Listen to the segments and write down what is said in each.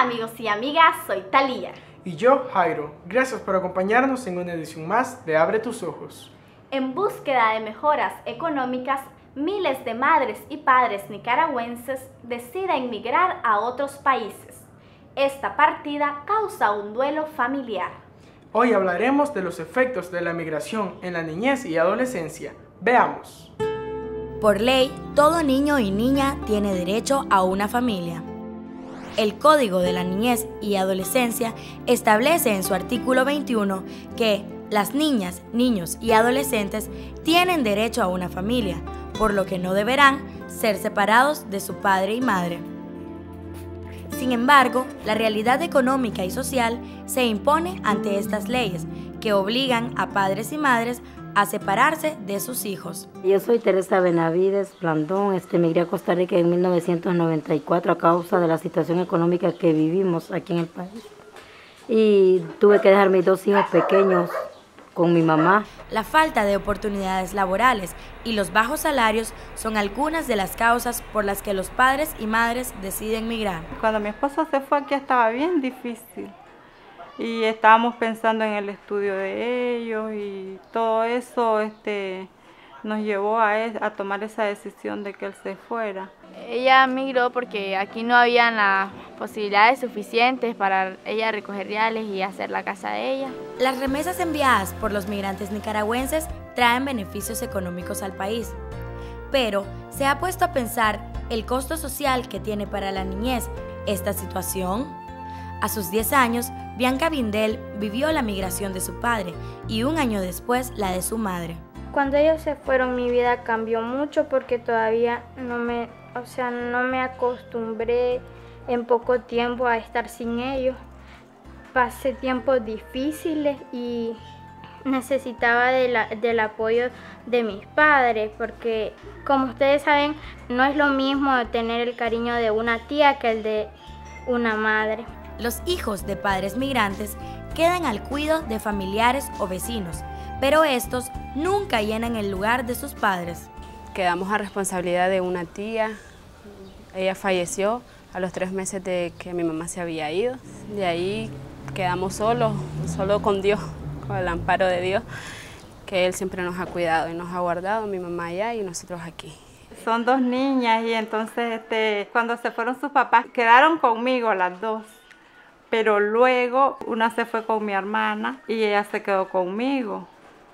amigos y amigas, soy Talía. Y yo, Jairo. Gracias por acompañarnos en una edición más de Abre tus Ojos. En búsqueda de mejoras económicas, miles de madres y padres nicaragüenses deciden migrar a otros países. Esta partida causa un duelo familiar. Hoy hablaremos de los efectos de la migración en la niñez y adolescencia. Veamos. Por ley, todo niño y niña tiene derecho a una familia. El Código de la Niñez y Adolescencia establece en su artículo 21 que las niñas, niños y adolescentes tienen derecho a una familia, por lo que no deberán ser separados de su padre y madre. Sin embargo, la realidad económica y social se impone ante estas leyes que obligan a padres y madres a separarse de sus hijos. Yo soy Teresa Benavides Blandón, migré a Costa Rica en 1994 a causa de la situación económica que vivimos aquí en el país. Y tuve que dejar mis 2 hijos pequeños con mi mamá. La falta de oportunidades laborales y los bajos salarios son algunas de las causas por las que los padres y madres deciden migrar. Cuando mi esposo se fue aquí estaba bien difícil y estábamos pensando en el estudio de ellos y todo eso nos llevó a tomar esa decisión de que él se fuera. Ella migró porque aquí no habían las posibilidades suficientes para ella recoger reales y hacer la casa de ella. Las remesas enviadas por los migrantes nicaragüenses traen beneficios económicos al país, pero se ha puesto a pensar el costo social que tiene para la niñez esta situación. A sus 10 años, Bianca Bindel vivió la migración de su padre y un año después la de su madre. Cuando ellos se fueron, mi vida cambió mucho porque todavía no me acostumbré en poco tiempo a estar sin ellos. Pasé tiempos difíciles y necesitaba del apoyo de mis padres porque, como ustedes saben, no es lo mismo tener el cariño de una tía que el de una madre. Los hijos de padres migrantes quedan al cuidado de familiares o vecinos, pero estos nunca llenan el lugar de sus padres. Quedamos a responsabilidad de una tía. Ella falleció a los 3 meses de que mi mamá se había ido. De ahí quedamos solo con Dios, con el amparo de Dios, que Él siempre nos ha cuidado y nos ha guardado, mi mamá allá y nosotros aquí. Son 2 niñas y entonces cuando se fueron sus papás quedaron conmigo las 2. Pero luego una se fue con mi hermana y ella se quedó conmigo.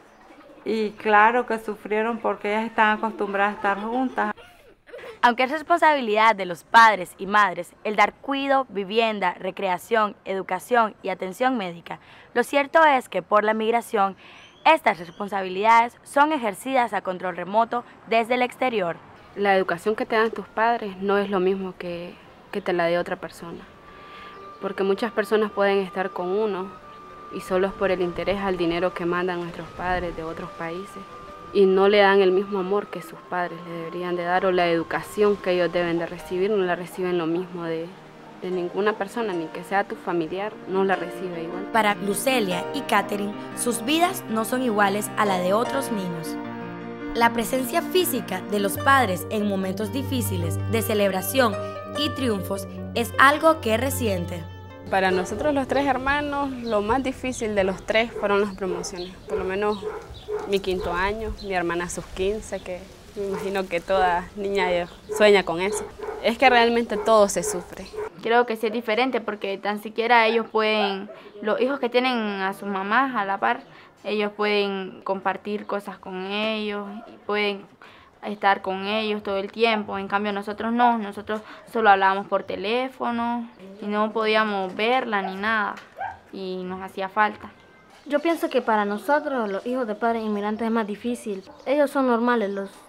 Y claro que sufrieron porque ellas están acostumbradas a estar juntas. Aunque es responsabilidad de los padres y madres el dar cuidado, vivienda, recreación, educación y atención médica, lo cierto es que por la migración, estas responsabilidades son ejercidas a control remoto desde el exterior. La educación que te dan tus padres no es lo mismo que te la dé otra persona. Porque muchas personas pueden estar con uno y solo es por el interés al dinero que mandan nuestros padres de otros países y no le dan el mismo amor que sus padres le deberían de dar o la educación que ellos deben de recibir, no la reciben lo mismo de ninguna persona, ni que sea tu familiar, no la recibe igual. Para Lucelia y Catherine, sus vidas no son iguales a la de otros niños. La presencia física de los padres en momentos difíciles, de celebración y triunfos es algo que es reciente. Para nosotros los 3 hermanos, lo más difícil de los 3 fueron las promociones. Por lo menos mi 5º año, mi hermana sus 15, que me imagino que toda niña sueña con eso. Es que realmente todo se sufre. Creo que sí es diferente porque tan siquiera ellos pueden, los hijos que tienen a sus mamás a la par, ellos pueden compartir cosas con ellos y pueden estar con ellos todo el tiempo. En cambio nosotros no, nosotros solo hablábamos por teléfono y no podíamos verla ni nada y nos hacía falta. Yo pienso que para nosotros, los hijos de padres inmigrantes, es más difícil. Ellos son normales,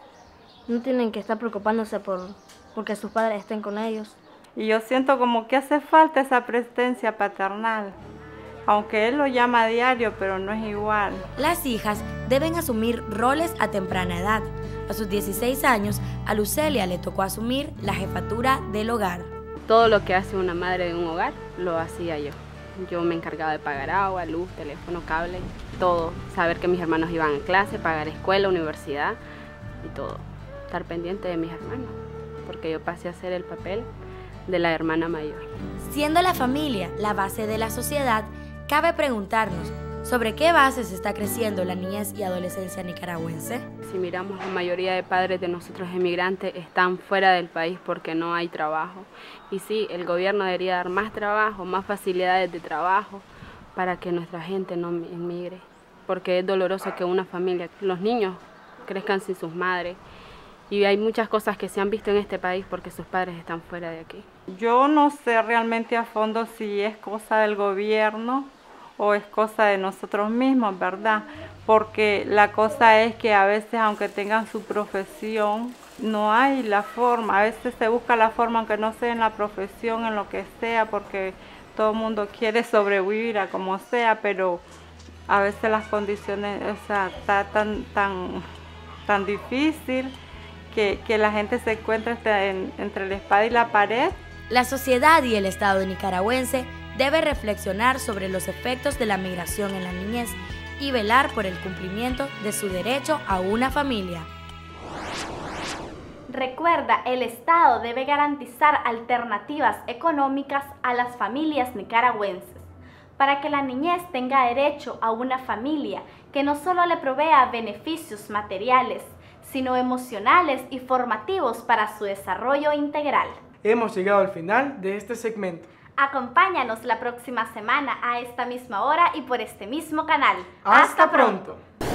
no tienen que estar preocupándose porque sus padres estén con ellos. Y yo siento como que hace falta esa presencia paternal, aunque él lo llama a diario, pero no es igual. Las hijas deben asumir roles a temprana edad. A sus 16 años, a Lucelia le tocó asumir la jefatura del hogar. Todo lo que hace una madre de un hogar, lo hacía yo. Yo me encargaba de pagar agua, luz, teléfono, cable, todo. Saber que mis hermanos iban a clase, pagar escuela, universidad y todo. Estar pendiente de mis hermanos, porque yo pasé a hacer el papel de la hermana mayor. Siendo la familia la base de la sociedad, cabe preguntarnos sobre qué bases está creciendo la niñez y adolescencia nicaragüense. Si miramos, la mayoría de padres de nosotros emigrantes están fuera del país porque no hay trabajo. Y sí, el gobierno debería dar más trabajo, más facilidades de trabajo para que nuestra gente no emigre. Porque es doloroso que una familia, los niños crezcan sin sus madres. Y hay muchas cosas que se han visto en este país porque sus padres están fuera de aquí. Yo no sé realmente a fondo si es cosa del gobierno o es cosa de nosotros mismos, ¿verdad? Porque la cosa es que a veces, aunque tengan su profesión, no hay la forma. A veces se busca la forma, aunque no sea en la profesión, en lo que sea, porque todo el mundo quiere sobrevivir a como sea, pero a veces las condiciones, o sea, está tan difícil que la gente se encuentra entre la espada y la pared. La sociedad y el Estado nicaragüense debe reflexionar sobre los efectos de la migración en la niñez y velar por el cumplimiento de su derecho a una familia. Recuerda, el Estado debe garantizar alternativas económicas a las familias nicaragüenses para que la niñez tenga derecho a una familia que no solo le provea beneficios materiales, sino emocionales y formativos para su desarrollo integral. Hemos llegado al final de este segmento. Acompáñanos la próxima semana a esta misma hora y por este mismo canal. ¡Hasta pronto!